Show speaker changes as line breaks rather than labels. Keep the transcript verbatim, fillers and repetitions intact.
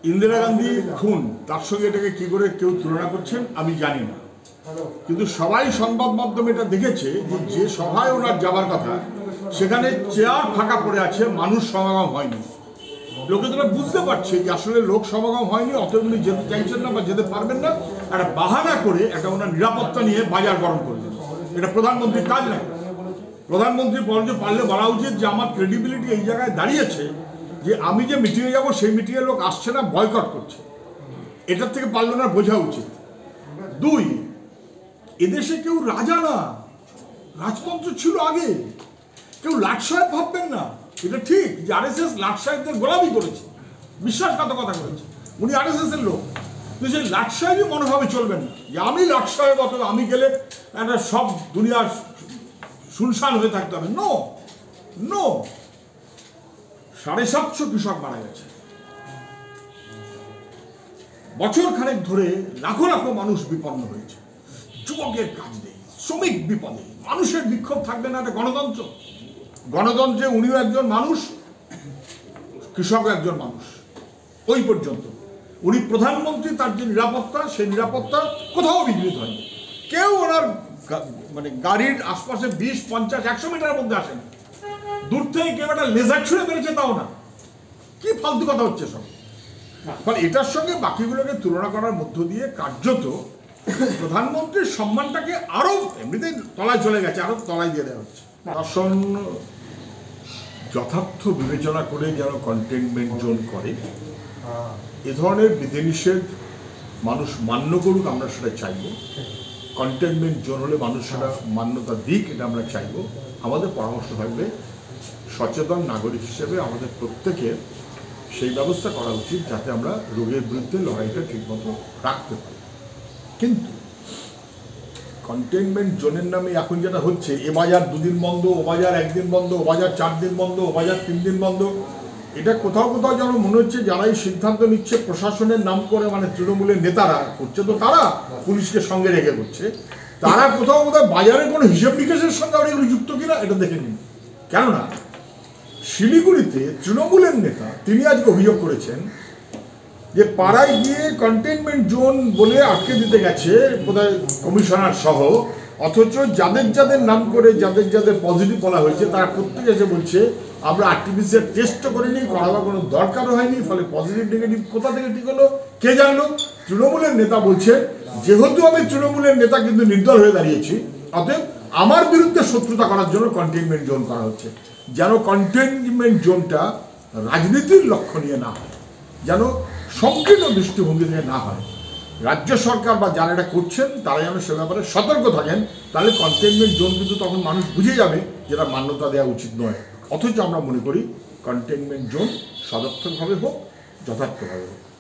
ইন্দিরা গান্ধী খুন তার সঙ্গে এটাকে কি করে কেউ তুলনা করছেন আমি জানি না, কিন্তু সবাই সংবাদ মাধ্যমে এটা দেখেছে যে যে সভায় ওনার যাবার কথা সেখানে চেয়ার ফাঁকা পড়ে আছে, মানুষ সমাগম হয়নি। লোকে তোরা বুঝতে পারছে যে আসলে লোক সমাগম হয়নি, অতএব উনি যেতে চাইছেন না বা যেতে পারবেন না, একটা বাহানা করে একটা ওনার নিরাপত্তা নিয়ে বাজার গরম করলেন। এটা প্রধানমন্ত্রীর কাজ না। প্রধানমন্ত্রী বরঞ্চ পারলে বলা উচিত যে আমার ক্রেডিবিলিটি এই জায়গায় দাঁড়িয়েছে যে আমি যে মিটিংয়ে যাবো সেই মিটিংয়ে লোক আসছে না, বয়কট করছে। এটার থেকে পারলে না বোঝা উচিত। দুই, এদেশে কেউ রাজা না, রাজতন্ত্র ছিল আগে। কেউ লাট সাহেব ভাববেন না। এটা ঠিক যে আর এস এস লাট সাহেবদের গোলামি করেছে, বিশ্বাসঘাতকতা করেছে, উনি আর এস এস এর লোক, কিন্তু সেই লাট সাহেবই মনোভাবে চলবেন না যে আমি লাট সাহেব, অথবা আমি গেলে একটা সব দুনিয়ার শুনশান হয়ে থাকতে হবে। নো নো সাড়ে সাতশো কৃষক মারা গেছে, বছর খানেক ধরে লাখো লাখো মানুষ বিপন্ন হয়েছে, যুবকের কাজ নেই, শ্রমিক বিপদে, মানুষের বিক্ষোভ থাকবে না। একটা গণতন্ত্র, গণতন্ত্রে উনিও একজন মানুষ, কৃষক একজন মানুষ। ওই পর্যন্ত উনি প্রধানমন্ত্রী, তার যে নিরাপত্তা, সেই নিরাপত্তা কোথাও বিঘ্নিত হয়নি। কেউ ওনার মানে গাড়ির আশপাশে বিশ পঞ্চাশ একশো মিটারের মধ্যে আসেন, দূর থেকে কেউ একটা লেজার ছুঁড়ে মেরেছে তাও না। কি ফালতু কথা হচ্ছে সব। ফলে এটার সঙ্গে বাকিগুলোকে তুলনা করার মধ্য দিয়ে কার্যত প্রধানমন্ত্রীর সম্মানটাকে আরো এমনিতেই তলায় চলে গেছে, আরো তলায় দিয়ে দেওয়া হচ্ছে। শাসন যথার্থ বিবেচনা করে যেন কন্টেইনমেন্ট জোন করে, এ ধরনের বিধিনিষেধ মানুষ মান্য করুক, আমরা সেটা চাইব। কন্টেইনমেন্ট জোন হলে মানুষ সেটা মান্যতা দিক, এটা আমরা চাইব। আমাদের পরামর্শ থাকবে সচেতন নাগরিক হিসেবে আমাদের প্রত্যেকের সেই ব্যবস্থা করা উচিত যাতে আমরা রোগের বিরুদ্ধে লড়াইটা ঠিকমতো রাখতে পারি। কিন্তু কন্টেইনমেন্ট জোনের নামে এখন যেটা হচ্ছে, এ বাজার দুদিন বন্ধ, ও বাজার একদিন বন্ধ, ও বাজার চার দিন বন্ধ, ও বাজার তিন দিন বন্ধ, এটা কোথাও কোথাও যেন মনে হচ্ছে যারা এই সিদ্ধান্ত নিচ্ছে প্রশাসনের নাম করে, মানে তৃণমূলের নেতারা করছে, তো তারা পুলিশকে সঙ্গে রেখে করছে, তারা কোথাও কোথাও বাজারের কোনো হিসেব নিকেশের সঙ্গে আর এগুলো যুক্ত কিনা এটা দেখে নিন। কেননা শিলিগুড়িতে তৃণমূলের নেতা তিনি আজকে অভিযোগ করেছেন যে পাড়ায় গিয়ে কন্টেইনমেন্ট জোন বলে আটকে দিতে গেছে বোধহয় কমিশনার সহ, অথচ যাদের যাদের নাম করে যাদের যাদের পজিটিভ বলা হয়েছে তারা প্রত্যেকে এসে বলছে আমরা আরটিপিসিআর টেস্টও করিনি, করাবার কোনো দরকারও হয়নি, ফলে পজিটিভ নেগেটিভ কোথা থেকে ঠিক হলো কে জানলো। তৃণমূলের নেতা বলছে যেহেতু আমি তৃণমূলের নেতা কিন্তু নির্দল হয়ে দাঁড়িয়েছি, অতএব আমার বিরুদ্ধে শত্রুতা করার জন্য কন্টেইনমেন্ট জোন করা হচ্ছে। যেন কন্টেইনমেন্ট জোনটা রাজনীতির লক্ষ্য নিয়ে না হয়, যেন সংকীর্ণ দৃষ্টিভঙ্গি থেকে না হয়। রাজ্য সরকার বা যারা এটা করছেন তারা যেন সে ব্যাপারে সতর্ক থাকেন, তাহলে কন্টেইনমেন্ট জোন কিন্তু তখন মানুষ বুঝে যাবে যেটা মান্যতা দেওয়া উচিত নয়। অথচ আমরা মনে করি কন্টেইনমেন্ট জোন সদর্থকভাবে হোক, যথার্থভাবে হোক।